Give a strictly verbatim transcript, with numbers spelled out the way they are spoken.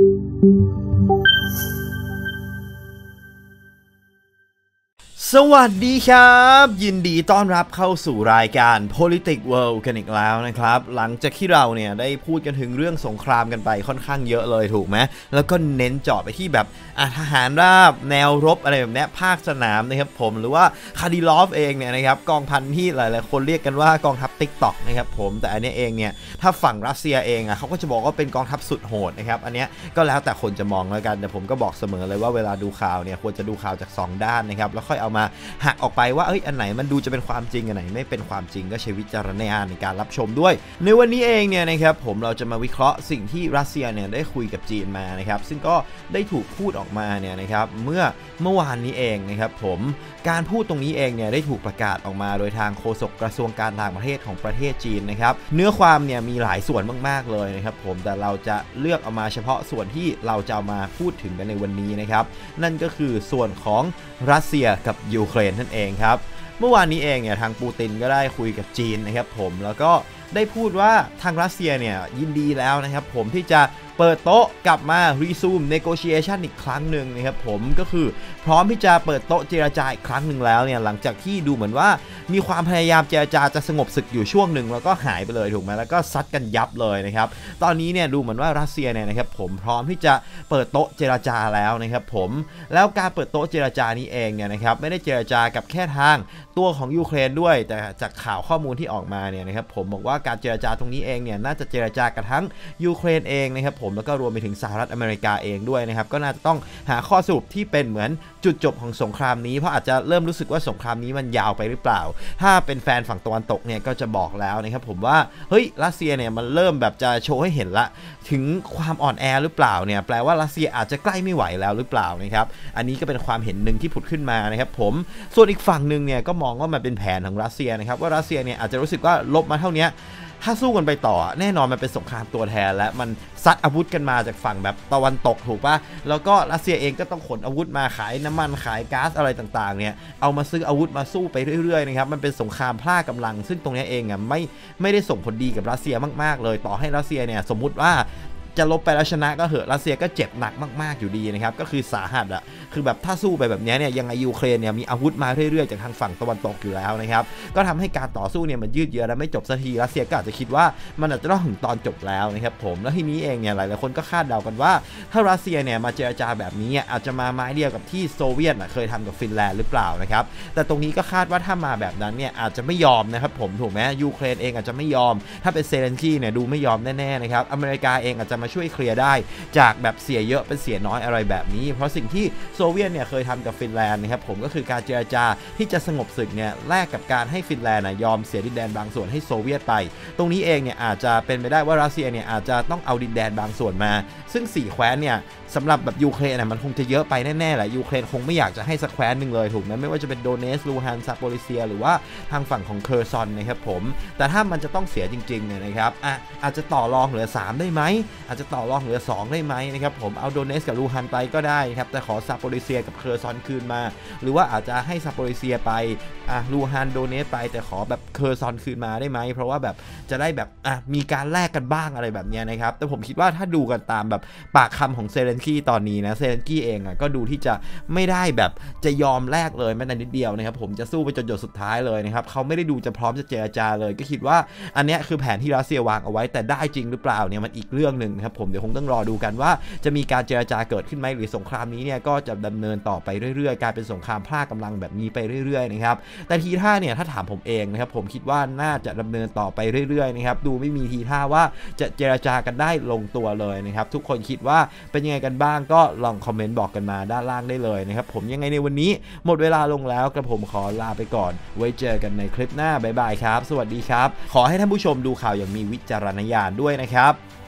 สวัสดีครับยินดีต้อนรับเข้าสู่รายการ Politics World กันอีกแล้วนะครับหลังจากที่เราเนี่ยได้พูดกันถึงเรื่องสงครามกันไปค่อนข้างเยอะเลยถูกไหมแล้วก็เน้นเจาะไปที่แบบทหารราบแนวรบอะไรแบบนี้ภาคสนามนะครับผมหรือว่าคาดิลอฟเองเนี่ยนะครับกองพันที่หลายๆคนเรียกกันว่ากองทัพ TikTok นะครับผมแต่อันนี้เองเนี่ยถ้าฝั่งรัสเซียเองอ่ะเขาก็จะบอกว่าเป็นกองทัพสุดโหดนะครับอันนี้ก็แล้วแต่คนจะมองแล้วกันแต่ผมก็บอกเสมอเลยว่าเวลาดูข่าวเนี่ยควรจะดูข่าวจากสองด้านนะครับแล้วค่อยเอามาหักออกไปว่าเอ้ยอันไหนมันดูจะเป็นความจริงอันไหนไม่เป็นความจริงก็ใช้วิจารณญาณในการรับชมด้วยในวันนี้เองเนี่ยนะครับผมเราจะมาวิเคราะห์สิ่งที่รัสเซียเนี่ยได้คุยกับจีนมานะครับซึ่งก็ได้ถูกพูดออกมาเนี่ยนะครับเมื่อเมื่อวานนี้เองนะครับผมการพูดตรงนี้เองเนี่ยได้ถูกประกาศออกมาโดยทางโฆษกกระทรวงการต่างประเทศของประเทศจีนนะครับเนื้อความเนี่ยมีหลายส่วนมากๆเลยนะครับผมแต่เราจะเลือกเอามาเฉพาะส่วนที่เราจะเอามาพูดถึงกันในวันนี้นะครับนั่นก็คือส่วนของรัสเซียกับยูเครนนั่นเองครับเมื่อวานนี้เองเนี่ยทางปูตินก็ได้คุยกับจีนนะครับผมแล้วก็ได้พูดว่าทางรัสเซียเนี่ยยินดีแล้วนะครับผมที่จะเปิดโต๊ะกลับมา resume negotiation อีกครั้งหนึ่งนะครับผมก็คือพร้อมที่จะเปิดโต๊ะเจรจาอีกครั้งหนึ่งแล้วเนี่ยหลังจากที่ดูเหมือนว่ามีความพยายามเจรจาจะสงบศึกอยู่ช่วงหนึ่งแล้วก็หายไปเลยถูกไหมแล้วก็ซัดกันยับเลยนะครับตอนนี้เนี่ยดูเหมือนว่ารัสเซียเนี่ยนะครับผมพร้อมที่จะเปิดโต๊ะเจรจาแล้วนะครับผมแล้วการเปิดโต๊ะเจรจานี้เองเนี่ยนะครับไม่ได้เจรจากับแค่ทางตัวของยูเครนด้วยแต่จากข่าวข้อมูลที่ออกมาเนี่ยนะครับผมบอกว่าการเจรจาตรงนี้เองเนี่ยน่าจะเจรจากับทั้งยูเครนเองนะครับผมแล้วก็รวมไปถึงสหรัฐอเมริกาเองด้วยนะครับก็น่าจะต้องหาข้อสรุปที่เป็นเหมือนจุดจบของสงครามนี้เพราะอาจจะเริ่มรู้สึกว่าสงครามนี้มันยาวไปหรือเปล่าถ้าเป็นแฟนฝั่งตะวันตกเนี่ยก็จะบอกแล้วนะครับผมว่าเฮ้ยรัสเซียเนี่ยมันเริ่มแบบจะโชว์ให้เห็นละถึงความอ่อนแอหรือเปล่าเนี่ยแปลว่ารัสเซียอาจจะใกล้ไม่ไหวแล้วหรือเปล่านะครับอันนี้ก็เป็นความเห็นหนึ่งที่ผุดขึ้นมานะครับผมส่วนอีกฝั่งหนึ่งเนี่ยก็มองว่ามันเป็นแผนของรัสเซียนะครับว่ารัสเซียเนี่ยอาจจะรู้สึกว่าลบมาเท่านี้ถ้าสู้กันไปต่อแน่นอนมันเป็นสงครามตัวแทนและมันซัดอาวุธกันมาจากฝั่งแบบตะวันตกถูกป่ะแล้วก็รัสเซียเองก็ต้องขนอาวุธมาขายน้ำมันขายก๊าซอะไรต่างๆเนี่ยเอามาซื้ออาวุธมาสู้ไปเรื่อยๆนะครับมันเป็นสงครามพล่ากำลังซึ่งตรงนี้เองอ่ะไม่ไม่ได้ส่งผลดีกับรัสเซียมากๆเลยต่อให้รัสเซียเนี่ยสมมุติว่าจะลบไปแล้วชนะก็เหอะรัสเซียก็เจ็บหนักมากๆอยู่ดีนะครับก็คือสาหัสอะคือแบบถ้าสู้ไปแบบนี้เนี่ยยังไงยูเครนเนี่ยมีอาวุธมาเรื่อยๆจากทางฝั่งตะวันตกอยู่แล้วนะครับก็ทำให้การต่อสู้เนี่ยมันยืดเยื้อและไม่จบสักทีรัสเซียก็อาจจะคิดว่ามันอาจจะต้องถึงตอนจบแล้วนะครับผมแล้วทีนี้เองเนี่ยหลายๆคนก็คาดเดากันว่าถ้ารัสเซียเนี่ยมาเจรจาแบบนี้อาจจะมาไม้เดียวกับที่โซเวียตเคยทำกับฟินแลนด์หรือเปล่านะครับแต่ตรงนี้ก็คาดว่าถ้ามาแบบนั้นเนี่ยอาจจะไม่ยอมนะครับผมถูกไหมยูเครนเองอาจจะไม่ยอมถ้าเป็นเซเลนสกี้เนี่ยดูไม่ยอมแน่ๆนะครับอเมริกาเองอาจจะมาช่วยเคลียร์ได้จากแบบเสียเยอะเป็นเสียน้อยอะไรแบบนี้เพราะสิ่งที่โซเวียตเนี่ยเคยทำกับฟินแลนด์นะครับผมก็คือการเจรจาที่จะสงบศึกเนี่ยแลกกับการให้ฟินแลนด์ยอมเสียดินแดนบางส่วนให้โซเวียตไปตรงนี้เองเนี่ยอาจจะเป็นไปได้ว่ารัสเซียเนี่ยอาจจะต้องเอาดินแดนบางส่วนมาซึ่งสี่แคว้นเนี่ยสำหรับแบบยูเครนน่ะมันคงจะเยอะไปแน่ๆแหละยูเครนคงไม่อยากจะให้สักแคว้นหนึ่งเลยถูกไหมไม่ว่าจะเป็นโดเนสลูฮันซาโปริเซียหรือว่าทางฝั่งของเคอร์ซอนนะครับผมแต่ถ้ามันจะต้องเสียจริงๆเนี่ยนะครับอ่ะอาจจะต่อรองเหลือสามได้ไหมอาจจะต่อรองเหลือสองได้ไหมนะครับผมเอาโดเนสกับลูฮันไปก็ได้ครับแต่ขอซาโปริเซียกับเคอร์ซอนคืนมาหรือว่าอาจจะให้ซาโปริเซียไปอ่ะลูฮันโดเนสไปแต่ขอแบบเคอร์ซอนคืนมาได้ไหมเพราะว่าแบบจะได้แบบอ่ะมีการแลกกันบ้างอะไรแบบนี้นะครับแต่ผมคิดว่าถ้าดูกันตามแบบปากคำของเซเลนสกี้ตอนนี้นะเซเลนสกี้เองอ่ะก็ดูที่จะไม่ได้แบบจะยอมแลกเลยแม้แต่นิดเดียวนะครับผมจะสู้ไปจนหยดสุดท้ายเลยนะครับเขาไม่ได้ดูจะพร้อมจะเจรจาเลยก็คิดว่าอันนี้คือแผนที่รัสเซียวางเอาไว้แต่ได้จริงหรือเปล่าเนี่ยมันอีกเรื่องหนึ่งนะครับผมเดี๋ยวคงต้องรอดูกันว่าจะมีการเจรจาเกิดขึ้นไหมหรือสงครามนี้เนี่ยก็จะดำเนินต่อไปเรื่อยๆกลายเป็นสงครามพล่ากำลังแบบนี้ไปเรื่อยๆนะครับแต่ทีท่าเนี่ยถ้าถามผมเองนะครับผมคิดว่าน่าจะดำเนินต่อไปเรื่อยๆนะครับดูไม่มีทีท่าว่าจะเจรจากันได้ลงตัวเลยนะครับทุกคนคิดว่าเป็นยังไงกันบ้างก็ลองคอมเมนต์บอกกันมาด้านล่างได้เลยนะครับผมยังไงในวันนี้หมดเวลาลงแล้วกระผมขอลาไปก่อนไว้เจอกันในคลิปหน้าบ๊ายบายครับสวัสดีครับขอให้ท่านผู้ชมดูข่าวอย่างมีวิจารณญาณด้วยนะครับ